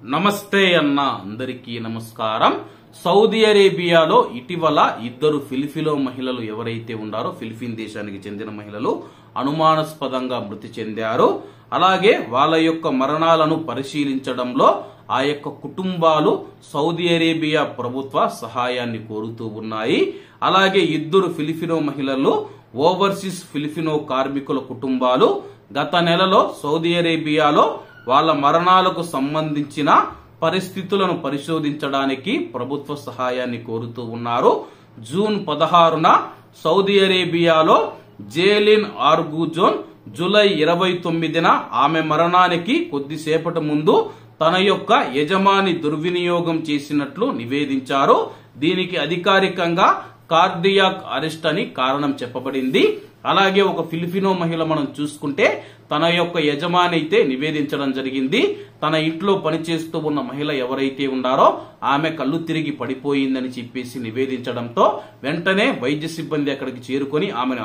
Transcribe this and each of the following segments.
నమస్తే అన్న అందరికీ నమస్కారం. సౌదీ అరేబియాలో ఇటీవల ఇద్దరు ఫిలిపినో మహిళలు ఎవరైతే ఉన్నారో ఫిలిపిన్ దేశానికి చెందిన మహిళలు అనుమానాస్పదంగా మృతి చెందారు. అలాగే వాళ్ళ యొక్క మరణాలను పరిశీలించడంలో ఆ యొక్క కుటుంబాలు సౌదీ అరేబియా ప్రభుత్వ సహాయాన్ని కోరుతూ ఉన్నాయి. అలాగే ఇద్దరు ఫిలిపినో మహిళలు ఓవర్సీస్ ఫిలిపినో కార్మికుల కుటుంబాలు గత నెలలో సౌదీ అరేబియాలో వాళ్ళ మరణాలకు సంబంధించిన పరిస్థితులను పరిశోధించడానికి ప్రభుత్వ సహాయాన్ని కోరుతూ ఉన్నారు. జూన్ 16న సౌదీ అరేబియాలో జేలిన్ ఆర్గుజోన్, జూలై 29న ఆమె మరణానికి కొద్దిసేపటి ముందు తన యొక్క యజమాని దుర్వినియోగం చేసినట్లు నివేదించారు. దీనికి అధికారికంగా కార్డియాక్ అరెస్ట్ అని కారణం చెప్పబడింది. అలాగే ఒక ఫిలిపినో మహిళ మనం చూసుకుంటే తన యొక్క యజమాని అయితే నివేదించడం జరిగింది. తన ఇంట్లో పనిచేస్తూ ఉన్న మహిళ ఎవరైతే ఉన్నారో ఆమె కళ్ళు తిరిగి పడిపోయిందని చెప్పేసి నివేదించడంతో వెంటనే వైద్య సిబ్బంది అక్కడికి చేరుకొని ఆమెను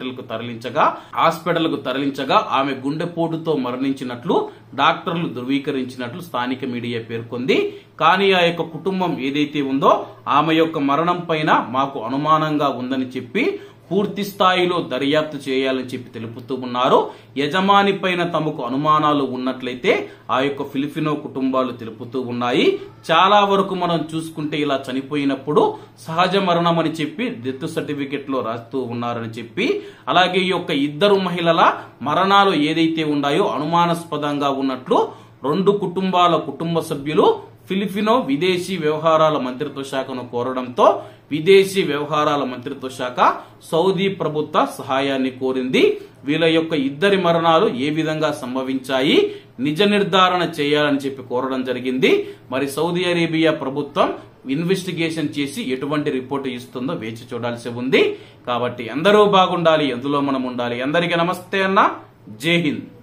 హాస్పిటల్ కు తరలించగా ఆమె గుండెపోటుతో మరణించినట్లు డాక్టర్లు ధృవీకరించినట్లు స్థానిక మీడియా పేర్కొంది. కానీ ఆ యొక్క కుటుంబం ఏదైతే ఉందో ఆమె యొక్క మరణం పైన మాకు అనుమానంగా ఉందని చెప్పి పూర్తి స్థాయిలో దర్యాప్తు చేయాలని చెప్పి తెలుపుతూ ఉన్నారు. యజమాని పైన తమకు అనుమానాలు ఉన్నట్లయితే ఆ యొక్క ఫిలిపినో కుటుంబాలు తెలుపుతూ ఉన్నాయి. చాలా వరకు మనం చూసుకుంటే ఇలా చనిపోయినప్పుడు సహజ మరణం అని చెప్పి డెత్ సర్టిఫికెట్ లో రాస్తూ ఉన్నారని చెప్పి, అలాగే ఈ యొక్క ఇద్దరు మహిళల మరణాలు ఏదైతే ఉన్నాయో అనుమానాస్పదంగా ఉన్నట్లు రెండు కుటుంబాల కుటుంబ సభ్యులు ఫిలిపినో విదేశీ వ్యవహారాల మంత్రిత్వ శాఖను కోరడంతో విదేశీ వ్యవహారాల మంత్రిత్వ శాఖ సౌదీ ప్రభుత్వ సహాయాన్ని కోరింది. వీళ్ళ యొక్క ఇద్దరి మరణాలు ఏ విధంగా సంభవించాయి నిజ నిర్ధారణ చేయాలని చెప్పి కోరడం జరిగింది. మరి సౌదీ అరేబియా ప్రభుత్వం ఇన్వెస్టిగేషన్ చేసి ఎటువంటి రిపోర్టు ఇస్తుందో వేచి చూడాల్సి ఉంది. కాబట్టి అందరూ బాగుండాలి, ఎందులో మనం ఉండాలి. అందరికీ నమస్తే అన్న, జై హింద్.